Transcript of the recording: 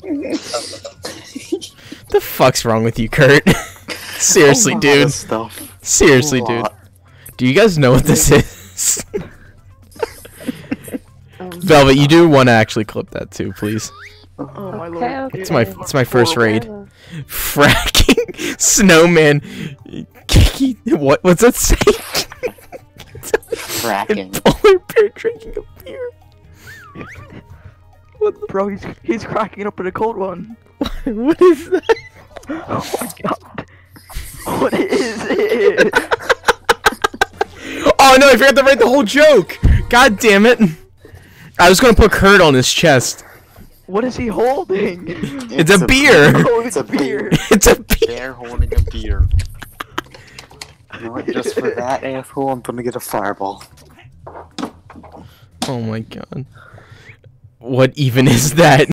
The fuck's wrong with you, Kurt? Seriously, dude. Seriously, dude. Do you guys know what this is? Velvet, you do want to actually clip that too, please. Oh my lord. It's my first raid. Fracking snowman. What's that say? Fracking. Polar bear drinking a beer. Bro, he's cracking up in a cold one. What is that? Oh my god. What is it? Oh no, I forgot to write the whole joke. God damn it. I was gonna put Kurt on his chest. What is he holding? It's a beer. Oh, it's a beer. It's a beer. They're holding a beer. You know what, just for that asshole, I'm gonna get a fireball. Oh my god. What even is that?